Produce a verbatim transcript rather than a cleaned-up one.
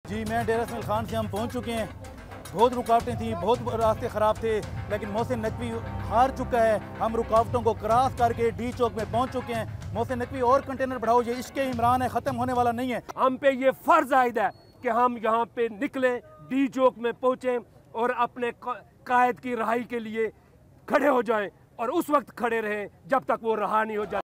जी मैं डेरा इस्माइल खान से हम पहुंच चुके हैं। बहुत रुकावटें थी, बहुत रास्ते ख़राब थे, लेकिन मोहसिन नकवी हार चुका है। हम रुकावटों को क्रॉस करके डी चौक में पहुंच चुके हैं। मोहसिन नकवी और कंटेनर बढ़ाओ, ये इश्क इमरान है, ख़त्म होने वाला नहीं है। हम पे ये फ़र्ज़ आयद है कि हम यहाँ पे निकलें, डी चौक में पहुँचें और अपने कायद की रहाई के लिए खड़े हो जाएं और उस वक्त खड़े रहें जब तक वो रहा नहीं हो जाए।